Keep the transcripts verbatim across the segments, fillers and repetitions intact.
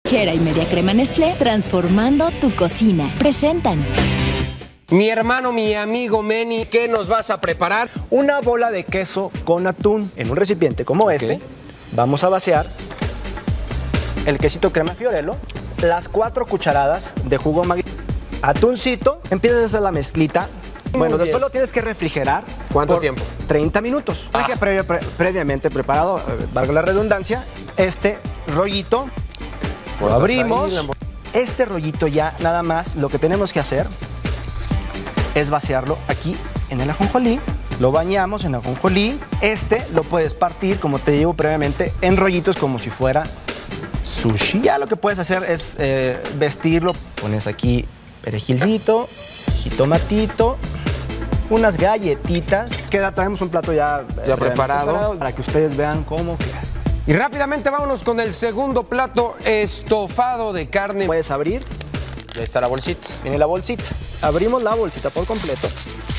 Chera y media crema Nestlé, transformando tu cocina. Presentan. Mi hermano, mi amigo Meni, ¿qué nos vas a preparar? Una bola de queso con atún. En un recipiente como Ok. este, vamos a vaciar el quesito crema Fiorello, las cuatro cucharadas de jugo Maggi, atuncito, empiezas a hacer la mezclita. Muy Bueno, bien. después lo tienes que refrigerar. ¿Cuánto por tiempo? treinta minutos. Ah. Hay que previa- pre- previamente preparado, eh, valga la redundancia, este rollito. Lo Cortas abrimos. ahí la mo- Este rollito ya nada más lo que tenemos que hacer es vaciarlo aquí en el ajonjolí. Lo bañamos en ajonjolí. Este lo puedes partir, como te digo previamente, en rollitos como si fuera sushi. Ya lo que puedes hacer es eh, vestirlo. Pones aquí perejilcito, jitomatito, unas galletitas. Queda, traemos un plato ya, eh, Ya preparado. para que ustedes vean cómo queda. Y rápidamente vámonos con el segundo plato, estofado de carne. Puedes abrir, Ahí está la bolsita. viene la bolsita. Abrimos la bolsita por completo.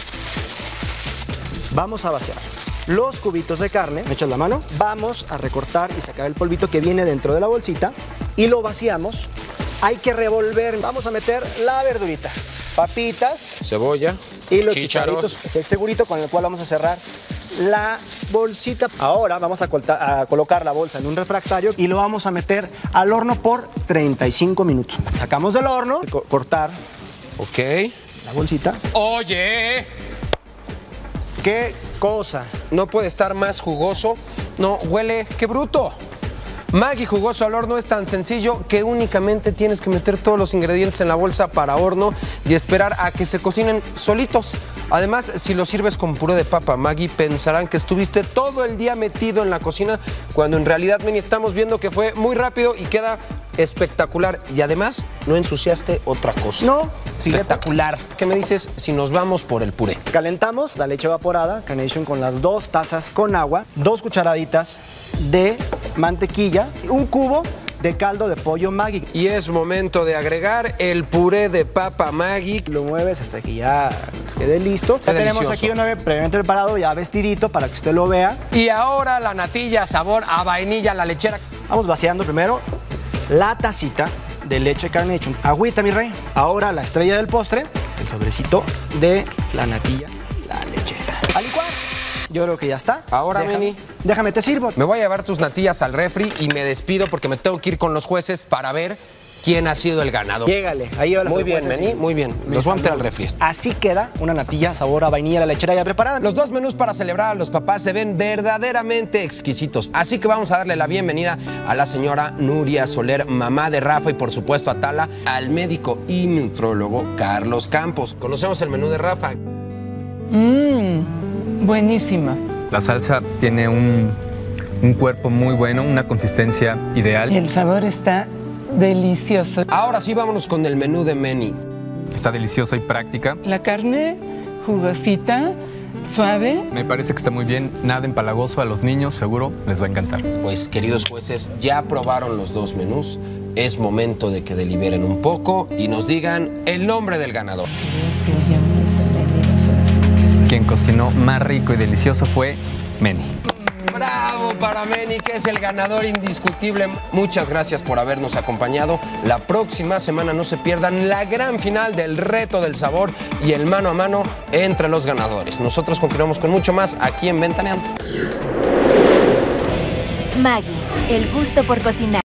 Vamos a vaciar los cubitos de carne. ¿Me echas la mano? Vamos a recortar y sacar el polvito que viene dentro de la bolsita y lo vaciamos. Hay que revolver. Vamos a meter la verdurita, papitas Cebolla, y los chícharos. chicharitos. Es el segurito con el cual vamos a cerrar la bolsita. Ahora vamos a, colta- a colocar la bolsa en un refractario y lo vamos a meter al horno por treinta y cinco minutos. Sacamos del horno, co- cortar Ok. la bolsita. Oye, ¿Qué cosa? no puede estar más jugoso. No, huele, qué bruto. Maggi jugoso al horno es tan sencillo que únicamente tienes que meter todos los ingredientes en la bolsa para horno y esperar a que se cocinen solitos. Además, si lo sirves con puré de papa Maggi, pensarán que estuviste todo el día metido en la cocina, cuando en realidad, Meni, estamos viendo que fue muy rápido y queda espectacular. Y además, no ensuciaste otra cosa. No. Espectacular. ¿Qué me dices si nos vamos por el puré? Calentamos la leche evaporada, Carnation, con las dos tazas con agua, dos cucharaditas de mantequilla, un cubo de caldo de pollo Maggi. Y es momento de agregar el puré de papa Maggi. Lo mueves hasta que ya quede listo. Qué Ya tenemos delicioso. aquí una vez previamente preparado, ya vestidito para que usted lo vea. Y ahora la natilla sabor a vainilla, la lechera. Vamos vaciando primero la tacita de leche Carnation. Agüita, mi rey. Ahora la estrella del postre, el sobrecito de la natilla, la lechera. A licuar. Yo creo que ya está. Ahora, déjame, Meni. Déjame, te sirvo. Me voy a llevar tus natillas al refri y me despido porque me tengo que ir con los jueces para ver quién ha sido el ganador. Llégale. Ahí va la Muy bien, sorpresa, Meni, sí. muy bien. Me Los voy a meter saludo. al refri. Así queda una natilla sabor a vainilla, la lechera ya preparada. Los dos menús para celebrar a los papás se ven verdaderamente exquisitos. Así que vamos a darle la bienvenida a la señora Nuria Soler, mamá de Rafa, y por supuesto a Tala, al médico y nutrólogo Carlos Campos. Conocemos el menú de Rafa. Mmm, buenísima. La salsa tiene un, un cuerpo muy bueno, una consistencia ideal. El sabor está delicioso. Ahora sí, vámonos con el menú de Meni. Está deliciosa y práctica. La carne jugosita, suave. Me parece que está muy bien. Nada empalagoso, a los niños seguro les va a encantar. Pues, queridos jueces, ya probaron los dos menús. Es momento de que deliberen un poco y nos digan el nombre del ganador. Es que yo no sé, me ibas a decir. Quien cocinó más rico y delicioso fue Meni. ¡Bravo para Meni, que es el ganador indiscutible! Muchas gracias por habernos acompañado. La próxima semana no se pierdan la gran final del Reto del Sabor y el mano a mano entre los ganadores. Nosotros continuamos con mucho más aquí en Ventaneando. Maggi, el gusto por cocinar.